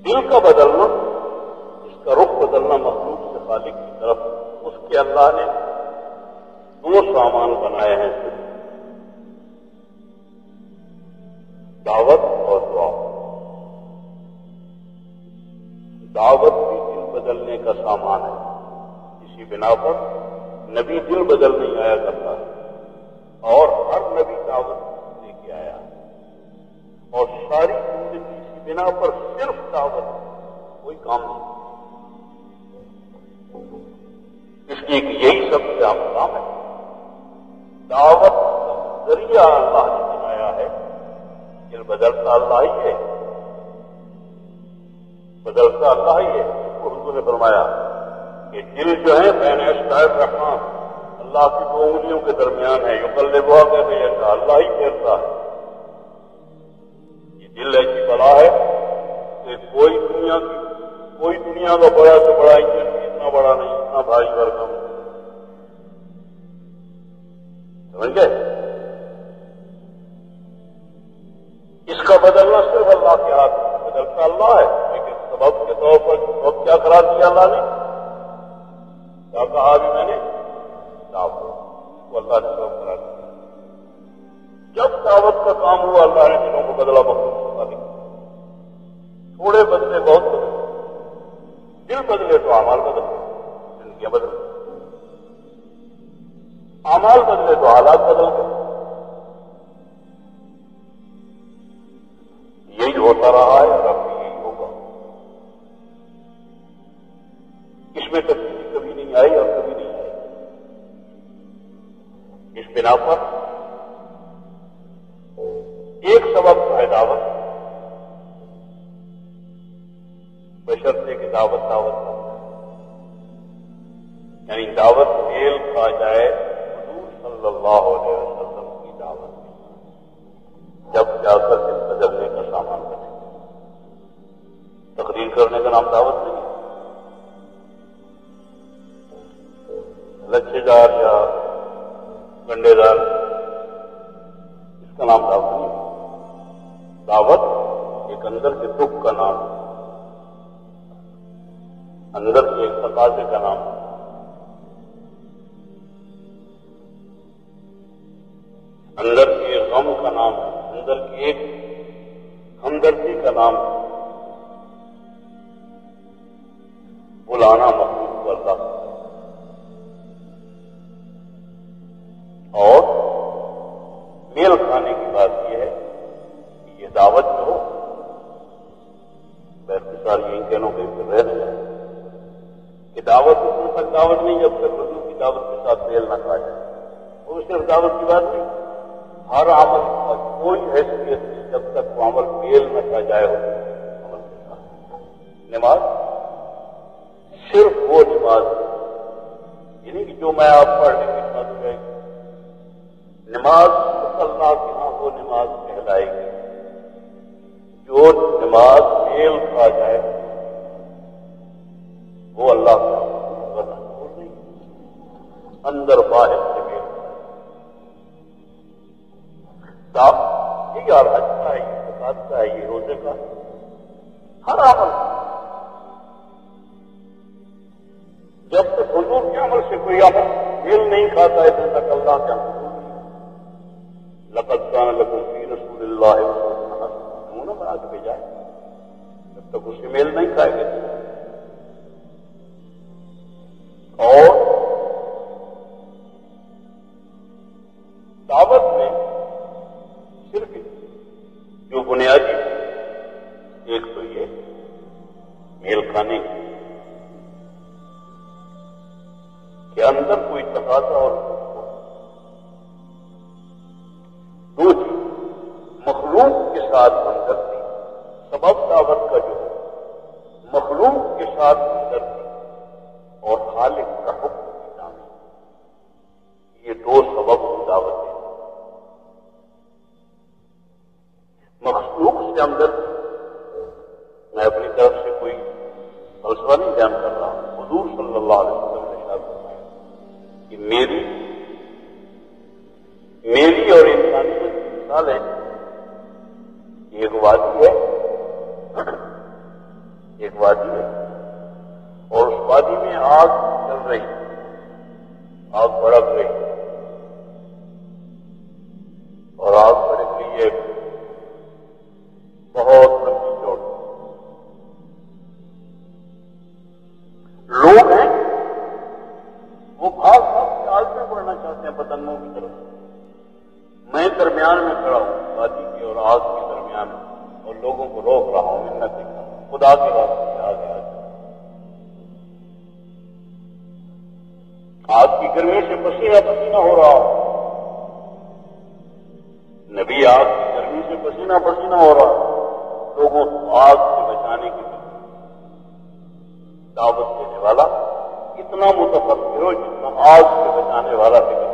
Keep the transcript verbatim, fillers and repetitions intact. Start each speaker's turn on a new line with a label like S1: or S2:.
S1: دل کا بدلنا، اس کا رخ بدلنا مخلوق سے خالق کی طرف، اس کے اللہ نے دو سامان بنائے ہیں صرف، دعوت اور دعا۔ دعوت بھی دل بدلنے کا سامان ہے، اسی بنا پر نبی دل بدل نہیں آیا کرتا اور ہر نبی دعوت لے کے آیا، اور ساری زندگی اسی بنا پر صرف دعوت، کوئی کام نہیں، اس لیے کہ یہی سب سے اہم کام ہے۔ دعوت کا ذریعہ اللہ نے بنایا ہے، دل بدلتا اللہ ہی ہے، بدلتا اللہ ہی ہے۔ اس کو حضور نے فرمایا کہ دل جو ہے بین اصبع الرحمن، اللہ کی دو انگلیوں کے درمیان ہے، یقلبھا کیف یشاء، اللہ ہی پھیرتا ہے۔ یہ دل ایسی بلا ہے کہ کوئی دنیا کی کوئی دنیا کا بڑا سے بڑا انجن بھی اتنا بڑا نہیں، اتنا بھاری بھرکم، سمجھ گئے؟ اس کا بدلنا صرف اللہ کے ہاتھ میں، بدلتا اللہ ہے، لیکن سبب کے طور پر سبب کیا قرار دیا اللہ نے؟ کیا کہا ابھی میں نے؟ دعوت کو اللہ نے سبب قرار دیا۔ جب دعوت کا کام ہوا اللہ نے دلوں کو بدلا، مخلوق سے خالق، تھوڑے بدلے بہت بدلے، دل بدلے تو اعمال بدلے، زندگیاں بدل گئی، اعمال بدلے تو حالات بدل گئے۔ یہی ہوتا رہا ہے اور اب بھی یہی ہوگا۔ اس میں تبدیلی کبھی نہیں آئی اور کبھی نہیں آئی۔ اس بنا پر ایک سبب ہے دعوت، بشرطے کہ دعوت دعوت نہ ہو، یعنی دعوت میل کھا جائے حضور صلی اللہ علیہ وسلم کی دعوت میں، جب جا کر دل بدلنے کا سامان بنے۔ تقریر کرنے کا نام دعوت نہیں ہے، لچھے دار یا گنڈے دار، اس کا نام دعوت نہیں ہے۔ دعوت ایک اندر کے دکھ کا نام، اندر کے ایک تقاضے کا نام، اندر کے ایک غم کا نام ہے، اندر کی ایک ہمدردی کا نام ہے۔ بلانا مخلوق کو اللہ کا، اور میل کھانے کی بات یہ ہے کہ یہ دعوت جو ہو، باختصار یہی کہنا کہ پھر رہ نہ جائے کہ دعوت اس تک دعوت نہیں جب تک حضور کی دعوت کے ساتھ میل نہ کھا جائے۔ وہ صرف دعوت کی بات نہیں، ہر عمل کا کوئی حیثیت نہیں جب تک وہ عمل میل نہ کھا جائے ہو عمل کے ساتھ۔ نماز صرف وہ نماز یعنی کہ جو میں آپ پڑھ لیں گے نماز ہو جائے گی، نماز اللہ کے ہاں وہ نماز کہلائے گی جو نماز میل کھا جائے، وہ اللہ کا ورنہ چھوڑ نہیں، اندر باہر سے میل کھائے۔ یہ یار حج کا ہے، یہ زکات کا ہے، یہ روزے کا، ہر عمل جب تک حضور کے عمل سے کوئی عمل میل نہیں کھاتا ہے جب تک اللہ کے عمل لقد كان لكم في رسول الله اسوة حسنة نمونہ بنا کے بھیجا ہے، جب تک اس سے میل نہیں کھائے گے۔ اور دعوت میں صرف جو بنیادی ایک تو یہ میل کھانے کی کہ اندر کوئی تقاضا اور دو چیز، مخلوق کے ساتھ ہمدردی، سبب دعوت کا جو ہے مخلوق کے ساتھ ہمدردی اور خالق کا حکم کی تعمیل، یہ دو سبب دعوت ہے۔ مخلوق سے ہمدردی، میں اپنی طرف سے کوئی فلسفہ نہیں بیان کر رہا ہوں، حضور صلی اللہ علیہ وسلم نے ارشاد فرمایا کہ میری میری اور انسانیت کی مثال ہے، ایک وادی ہے وادی ہے اور اس وادی میں آگ چل رہی، آگ بھڑک رہی اور آگ بھڑک رہی ہے بہت لمبی چوڑی. لوگ ہیں وہ بھاگ بھاگ کے آگ میں بڑھنا چاہتے ہیں پتنگوں کی طرف. میں درمیان میں کھڑا ہوں وادی کے اور آگ کے درمیان اور لوگوں کو روک رہا ہوں، منت کر رہا ہوں خدا کے واسطے آگے آ جائے. آگ کی گرمی سے پسینہ پسینہ ہو رہا ہوں. نبی آگ کی گرمی سے پسینہ پسینہ ہو رہا ہے، لوگوں کو آگ سے بچانے کی دعوت دینے والا اتنا متفکر ہو جتنا آگ سے بچانے والا فکر